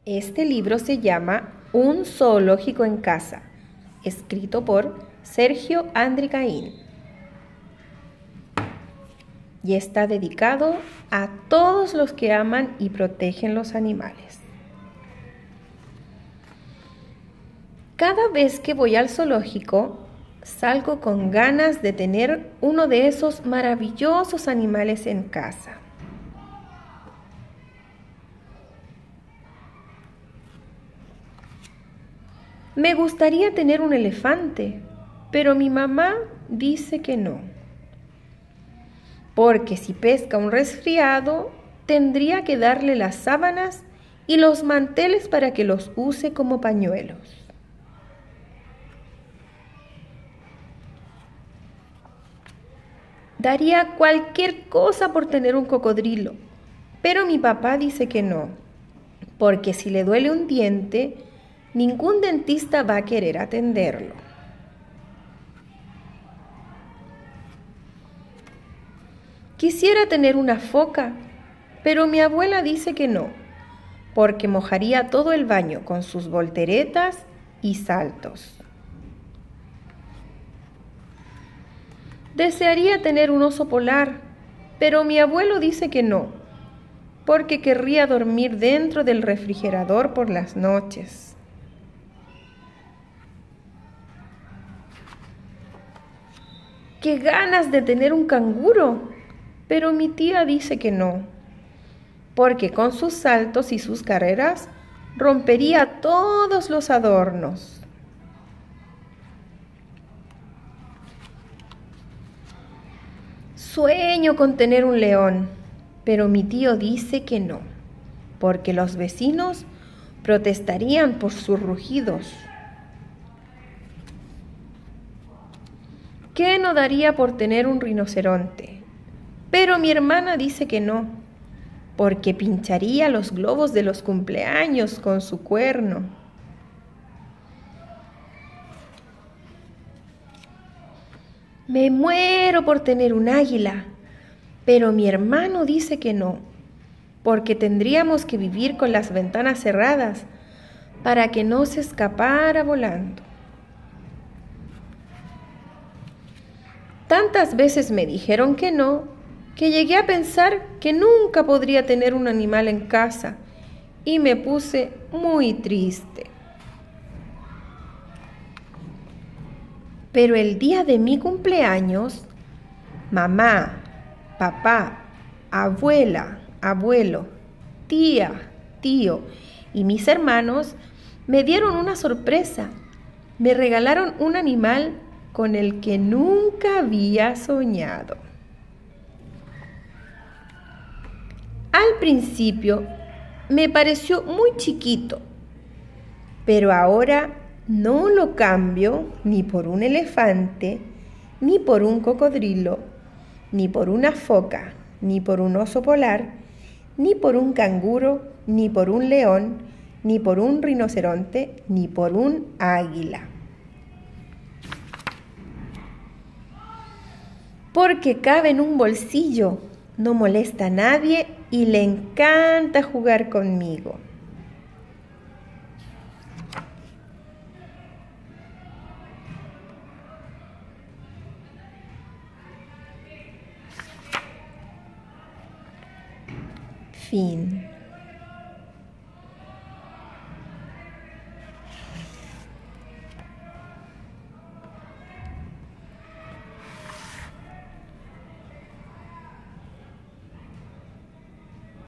Este libro se llama Un zoológico en casa, escrito por Sergio Andricaín, y está dedicado a todos los que aman y protegen los animales. Cada vez que voy al zoológico, salgo con ganas de tener uno de esos maravillosos animales en casa. Me gustaría tener un elefante, pero mi mamá dice que no. Porque si pesca un resfriado, tendría que darle las sábanas y los manteles para que los use como pañuelos. Daría cualquier cosa por tener un cocodrilo, pero mi papá dice que no, porque si le duele un diente, ningún dentista va a querer atenderlo. Quisiera tener una foca, pero mi abuela dice que no, porque mojaría todo el baño con sus volteretas y saltos. Desearía tener un oso polar, pero mi abuelo dice que no, porque querría dormir dentro del refrigerador por las noches. ¡Qué ganas de tener un canguro! Pero mi tía dice que no, porque con sus saltos y sus carreras rompería todos los adornos. Sueño con tener un león, pero mi tío dice que no, porque los vecinos protestarían por sus rugidos. ¿Qué no daría por tener un rinoceronte? Pero mi hermana dice que no, porque pincharía los globos de los cumpleaños con su cuerno. Me muero por tener un águila, pero mi hermano dice que no, porque tendríamos que vivir con las ventanas cerradas para que no se escapara volando. Tantas veces me dijeron que no, que llegué a pensar que nunca podría tener un animal en casa y me puse muy triste. Pero el día de mi cumpleaños, mamá, papá, abuela, abuelo, tía, tío y mis hermanos me dieron una sorpresa. Me regalaron un animal con el que nunca había soñado. Al principio me pareció muy chiquito, pero ahora no lo cambio ni por un elefante, ni por un cocodrilo, ni por una foca, ni por un oso polar, ni por un canguro, ni por un león, ni por un rinoceronte, ni por un águila. Porque cabe en un bolsillo, no molesta a nadie y le encanta jugar conmigo. Fin.